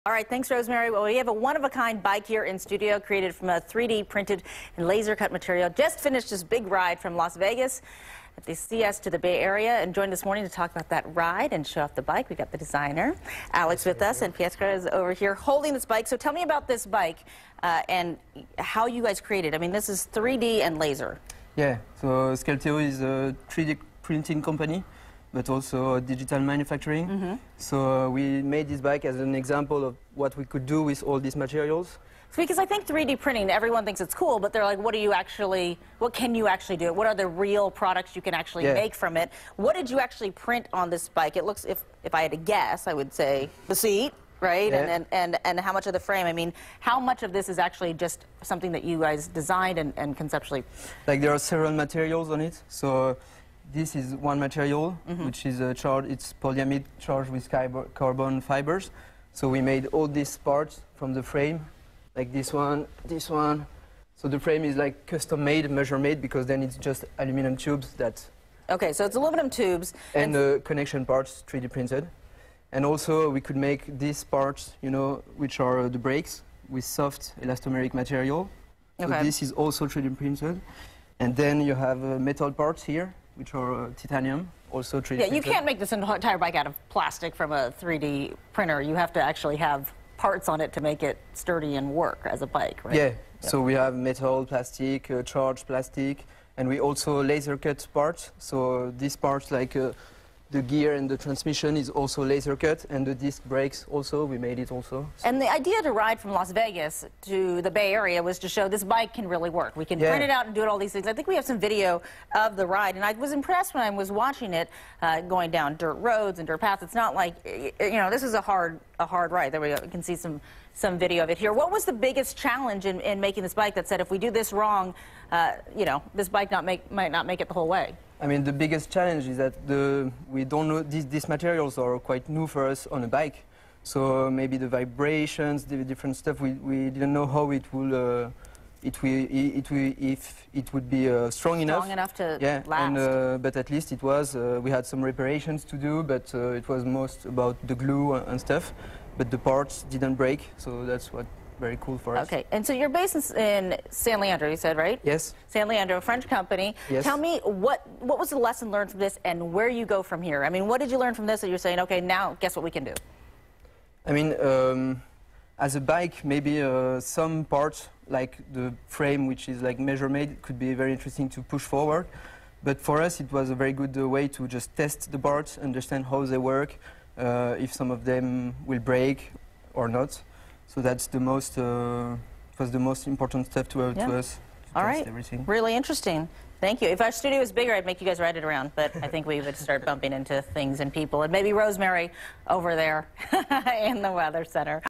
All right, thanks, Rosemary. Well, we have a one-of-a-kind bike here in studio created from a 3D printed and laser-cut material. Just finished this big ride from Las Vegas at the CS to the Bay Area and joined this morning to talk about that ride and show off the bike. We got the designer, Alex, with us, and Piotr is over here holding this bike. So tell me about this bike and how you guys created. I mean, this is 3D and laser. Yeah, so KTVU is a 3D printing company, but also digital manufacturing. So we made this bike as an example of what we could do with all these materials. Because I think 3D printing, everyone thinks it's cool, but they're like, what can you actually do? What are the real products you can actually make from it? What did you actually print on this bike? It looks, if I had to guess, I would say the seat, right? Yeah. And how much of the frame? I mean, how much of this is actually just something that you guys designed and conceptually? Like, there are several materials on it. So this is one material, which is it's polyamide charged with carbon fibers. So we made all these parts from the frame, like this one. So the frame is like custom made, measure made, because then it's just aluminum tubes that... Okay, so it's aluminum tubes. And the connection parts 3D printed. And also we could make these parts, you know, which are the brakes, with soft elastomeric material. So this is also 3D printed. And then you have metal parts here, which are titanium, also 3D printed. Yeah, you can't make this entire bike out of plastic from a 3D printer. You have to actually have parts on it to make it sturdy and work as a bike, right? Yeah, so we have metal, plastic, charged plastic, and we also laser cut parts. So these parts, like the gear and the transmission, is also laser cut, and the disc brakes also, we made it also. And the idea to ride from Las Vegas to the Bay Area was to show this bike can really work. We can print it out and do all these things. I think we have some video of the ride, and I was impressed when I was watching it going down dirt roads and dirt paths. It's not like, you know, this is a hard ride. There we go. You can see some video of it here. What was the biggest challenge in making this bike that said if we do this wrong, you know, this bike might not make it the whole way? I mean, the biggest challenge is that we don't know, these materials are quite new for us on a bike. So maybe the vibrations, the different stuff, we didn't know how it will, if it would be strong enough. Strong enough to last. And, but at least it was. We had some reparations to do, but it was most about the glue and stuff. But the parts didn't break, so that's what very cool for us. Okay, and so you're based in San Leandro, you said, right? Yes. San Leandro, a French company. Yes. Tell me, what was the lesson learned from this and where you go from here? I mean, what did you learn from this that you're saying, okay, now guess what we can do? I mean, as a bike, maybe some parts, like the frame, which is like measure-made, could be very interesting to push forward. But for us, it was a very good way to just test the parts, understand how they work, if some of them will break or not. So that's the most, was the most important step to us. All right, everything. Really interesting. Thank you. If our studio was bigger, I'd make you guys ride it around, but I think we would start bumping into things and people, and maybe Rosemary over there in the Weather Center.